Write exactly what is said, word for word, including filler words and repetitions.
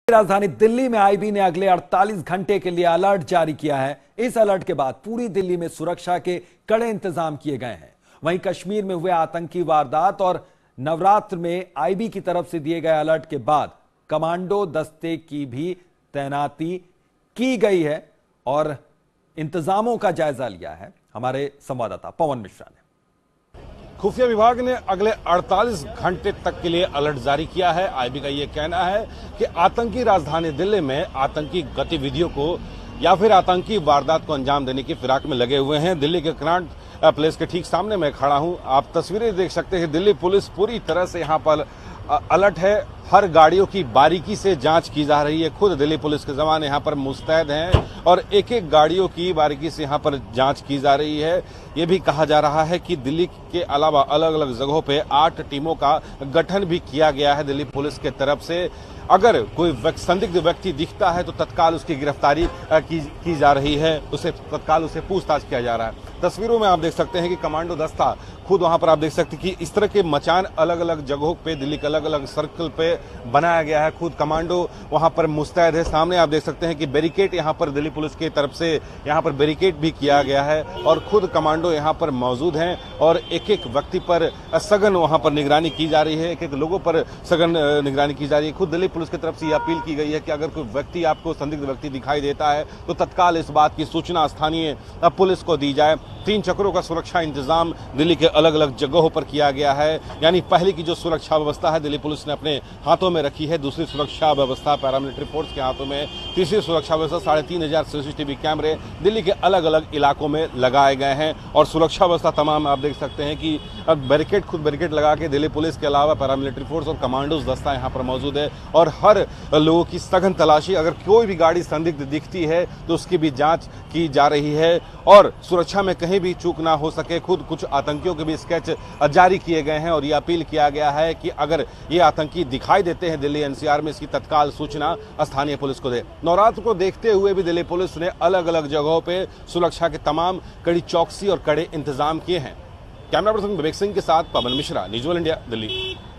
राजधानी दिल्ली में आईबी ने अगले अड़तालीस घंटे के लिए अलर्ट जारी किया है। इस अलर्ट के बाद पूरी दिल्ली में सुरक्षा के कड़े इंतजाम किए गए हैं। वहीं कश्मीर में हुए आतंकी वारदात और नवरात्र में आईबी की तरफ से दिए गए अलर्ट के बाद कमांडो दस्ते की भी तैनाती की गई है और इंतजामों का जायजा लिया है हमारे संवाददाता पवन मिश्रा ने। खुफिया विभाग ने अगले अड़तालीस घंटे तक के लिए अलर्ट जारी किया है। आईबी का ये कहना है कि आतंकी राजधानी दिल्ली में आतंकी गतिविधियों को या फिर आतंकी वारदात को अंजाम देने की फिराक में लगे हुए हैं। दिल्ली के कनॉट प्लेस के ठीक सामने मैं खड़ा हूं। आप तस्वीरें देख सकते हैं। दिल्ली पुलिस पूरी तरह से यहां पर अलर्ट है। हर गाड़ियों की बारीकी से जांच की जा रही है। खुद दिल्ली पुलिस के जवान यहां पर मुस्तैद हैं और एक एक गाड़ियों की बारीकी से यहां पर जांच की जा रही है। ये भी कहा जा रहा है कि दिल्ली के अलावा अलग अलग जगहों पे आठ टीमों का गठन भी किया गया है दिल्ली पुलिस के तरफ से। अगर कोई संदिग्ध व्यक्ति दिखता है तो तत्काल उसकी गिरफ्तारी की, की जा रही है। उसे तत्काल उसे पूछताछ किया जा रहा है। तस्वीरों में आप देख सकते हैं कि कमांडो दस्ता खुद वहां पर आप देख सकते हैं कि इस तरह के मचान अलग अलग जगहों पे दिल्ली के अलग अलग सर्कल पे बनाया गया है। खुद कमांडो वहां पर मुस्तैद है। सामने आप देख सकते हैं कि बैरिकेड यहां पर दिल्ली पुलिस की तरफ से यहां पर बैरिकेड भी किया गया है और खुद कमांडो यहां पर मौजूद हैं और एक एक व्यक्ति पर सघन वहां पर निगरानी की जा रही है। एक एक लोगों पर सघन निगरानी की जा रही है। खुद दिल्ली पुलिस की तरफ से यह अपील की गई है कि अगर कोई व्यक्ति आपको संदिग्ध व्यक्ति दिखाई देता है तो तत्काल इस बात की सूचना स्थानीय पुलिस को दी जाए। तीन चक्रों का सुरक्षा इंतजाम दिल्ली के अलग अलग जगहों पर किया गया है। यानी पहले की जो सुरक्षा व्यवस्था है दिल्ली पुलिस ने अपने हाथों में रखी है। दूसरी सुरक्षा व्यवस्था पैरामिलिट्री फोर्स के हाथों में। तीसरी सुरक्षा व्यवस्था साढ़े तीन हजार सीसीटीवी कैमरे दिल्ली के अलग अलग इलाकों में लगाए गए हैं और सुरक्षा व्यवस्था तमाम आप देख सकते हैं कि बैरिकेड खुद बैरिकेड लगा के दिल्ली पुलिस के अलावा पैरामिलिट्री फोर्स और कमांडोज दस्ता यहाँ पर मौजूद है और हर लोगों की सघन तलाशी। अगर कोई भी गाड़ी संदिग्ध दिखती है तो उसकी भी जांच की जा रही है और सुरक्षा में कहीं भी चूक ना हो सके। खुद कुछ आतंकियों के भी स्केच जारी किए गए हैं और यह अपील किया गया है कि अगर ये आतंकी दिखाई देते हैं दिल्ली एनसीआर में इसकी तत्काल सूचना स्थानीय पुलिस को दे। नवरात्र को देखते हुए भी दिल्ली पुलिस ने अलग अलग जगहों पे सुरक्षा के तमाम कड़ी चौकसी और कड़े इंतजाम किए हैं। कैमरा पर्सन विवेक सिंह के साथ Pawan Mishra, news world India, Delhi.